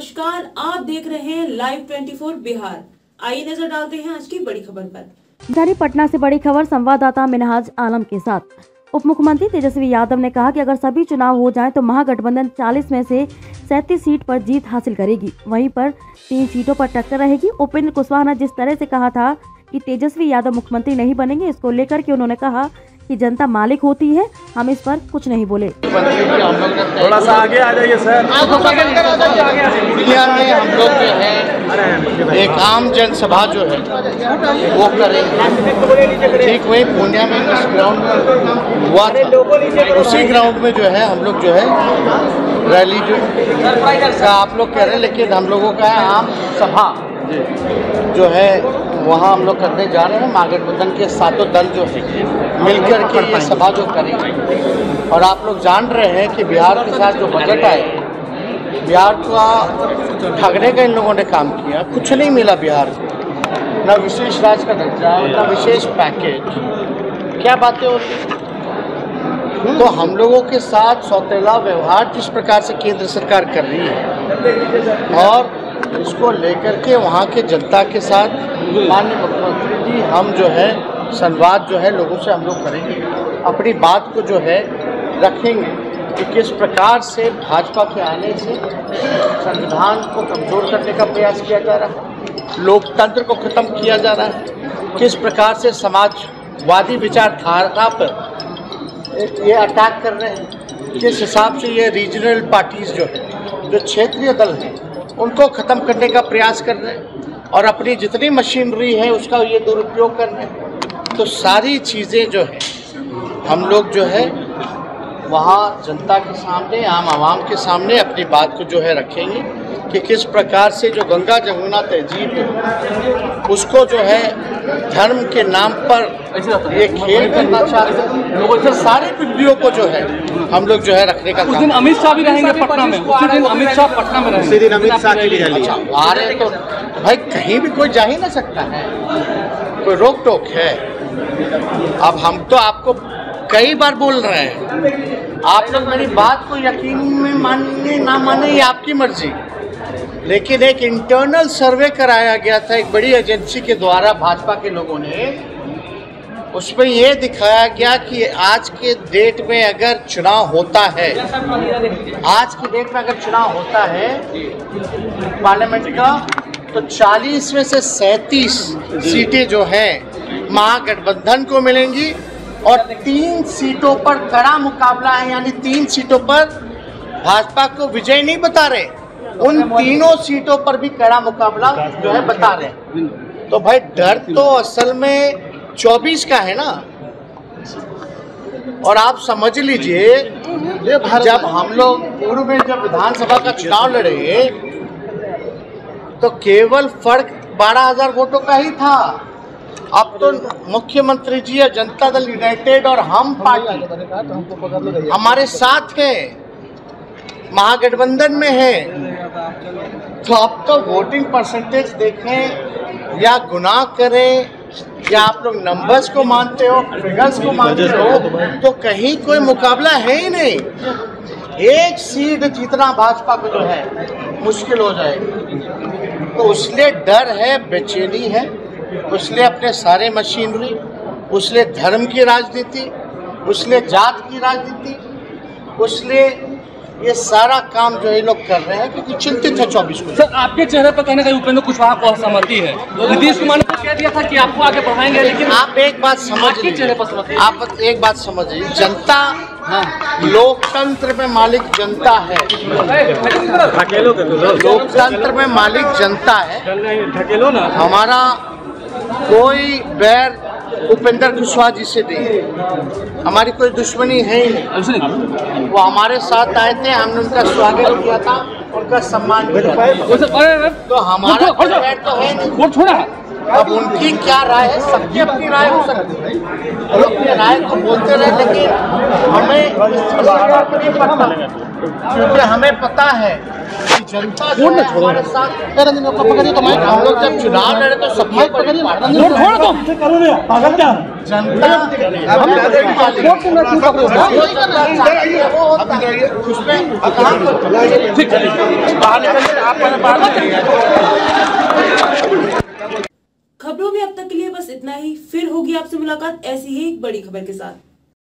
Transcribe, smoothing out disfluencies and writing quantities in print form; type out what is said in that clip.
नमस्कार, आप देख रहे हैं लाइव 24 बिहार। आइए नजर डालते हैं आज की बड़ी खबर पर। राजधानी पटना से बड़ी खबर संवाददाता मिनहाज आलम के साथ। उप मुख्यमंत्री तेजस्वी यादव ने कहा कि अगर सभी चुनाव हो जाएं तो महागठबंधन 40 में से 37 सीट पर जीत हासिल करेगी। वहीं पर 3 सीटों पर टक्कर रहेगी। उपेंद्र कुशवाहा ने जिस तरह से कहा था कि तेजस्वी यादव मुख्यमंत्री नहीं बनेंगे, इसको लेकर के उन्होंने कहा कि जनता मालिक होती है, हम इस पर कुछ नहीं बोले। थोड़ा सा आगे आ जाइए सर। पूर्णिया में हम लोग जो है एक आम जनसभा जो है वो करेंगे। ठीक वही पूर्णिया में जिस ग्राउंड में हुआ था उसी ग्राउंड में जो है हम लोग जो है रैली जो आप लोग कह रहे हैं, लेकिन हम लोगों का है आम सभा जो है वहाँ हम लोग करने जा रहे हैं। महागठबंधन के सातों दल जो है मिलकर के ये सभा जो करेंगे। और आप लोग जान रहे हैं कि बिहार के साथ जो बजट आए, बिहार का ठगने का इन लोगों ने काम किया। कुछ नहीं मिला बिहार को, न विशेष राज्य का दर्जा, न विशेश पैकेज, क्या बातें होती। तो हम लोगों के साथ सौतेला व्यवहार जिस प्रकार से केंद्र सरकार कर रही है और इसको लेकर के वहाँ के जनता के साथ माननीय मुख्यमंत्री जी हम जो है संवाद जो है लोगों से हम लोग करेंगे, अपनी बात को जो है रखेंगे कि किस प्रकार से भाजपा के आने से संविधान को कमज़ोर करने का प्रयास किया जा रहा है, लोकतंत्र को ख़त्म किया जा रहा है, किस प्रकार से समाजवादी विचारधारा पर ये अटैक कर रहे हैं, किस हिसाब से ये रीजनल पार्टीज़ जो है, जो क्षेत्रीय दल हैं, उनको ख़त्म करने का प्रयास कर रहे हैं और अपनी जितनी मशीनरी है उसका ये दुरुपयोग कर रहे हैं। तो सारी चीज़ें जो है हम लोग जो है वहाँ जनता के सामने, आम आवाम के सामने अपनी बात को जो है रखेंगे कि किस प्रकार से जो गंगा जमुना तहजीब है उसको जो है धर्म के नाम पर ये खेल करना चाहते हैं। लोगों से सारी बिंदियों को जो है हम लोग जो है रखने का उस दिन अमित शाह भी रहेंगे पटना में, उसी दिन अमित शाह पटना में रहेंगे। उसी दिन अमित शाह की रैली आ रहे तो भाई कहीं भी कोई जा ही ना सकता है, कोई रोक टोक है। अब हम तो आपको कई बार बोल रहे हैं, आप लोग मेरी बात को यकीन में माने ना माने ये आपकी मर्जी, लेकिन एक इंटरनल सर्वे कराया गया था एक बड़ी एजेंसी के द्वारा भाजपा के लोगों ने, उसमें ये दिखाया गया कि आज के डेट में अगर चुनाव होता है, आज की डेट में अगर चुनाव होता है पार्लियामेंट का, तो 40 में से 37 सीटें जो हैं महागठबंधन को मिलेंगी और 3 सीटों पर कड़ा मुकाबला है। यानी 3 सीटों पर भाजपा को विजय नहीं बता रहे, उन तीनों सीटों पर भी कड़ा मुकाबला जो है बता रहे। तो भाई डर तो असल में 24 का है ना। और आप समझ लीजिए जब हम लोग पूर्व में जब विधानसभा का चुनाव लड़े तो केवल फर्क 12,000 वोटों का ही था। अब तो मुख्यमंत्री जी या जनता दल यूनाइटेड और हम पार्टी हमारे साथ है, महागठबंधन में है। तो अब तो वोटिंग परसेंटेज देखें या गुनाह करें या आप लोग नंबर्स को मानते हो, फिगर्स को मानते हो, तो कहीं कोई मुकाबला है ही नहीं। एक सीट जीतना भाजपा को जो है मुश्किल हो जाएगी। तो उसलिए डर है, बेचैनी है, उसलिए अपने सारे मशीनरी, उसलिए धर्म की राजनीति, उसलिए जात की राजनीति, उसलिए ये सारा काम जो ये लोग कर रहे हैं क्योंकि चिंतित है 24 को। सर आपके चेहरे पर कहने का उपेंद्र कुशवाहा को असहमति है। नीतीश कुमार ने तो कह दिया था कि आपको आगे बढ़ाएंगे, लेकिन आप एक बात समझिए, आप एक बात समझिए, जनता लोकतंत्र में मालिक जनता है, लोकतंत्र में मालिक जनता है। हमारा कोई बैर उपेंद्र कुशवाहा जी से नहीं है, हमारी कोई दुश्मनी है ही नहीं। वो हमारे साथ आए थे, हमने उनका स्वागत किया था, उनका सम्मान किया। तो हमारा बैर तो है नहीं। अब उनकी क्या राय है, सबकी अपनी राय हो सकती है, वो अपनी राय को बोलते रहे, लेकिन हमें इस चीज़ का नहीं पता, क्योंकि हमें पता है कि जनता जो है हमारे साथ। हम लोग जब चुनाव लड़े तो सबकी जनता खबरों में अब तक के लिए बस इतना ही। फिर होगी आपसे मुलाकात ऐसी ही एक बड़ी खबर के साथ।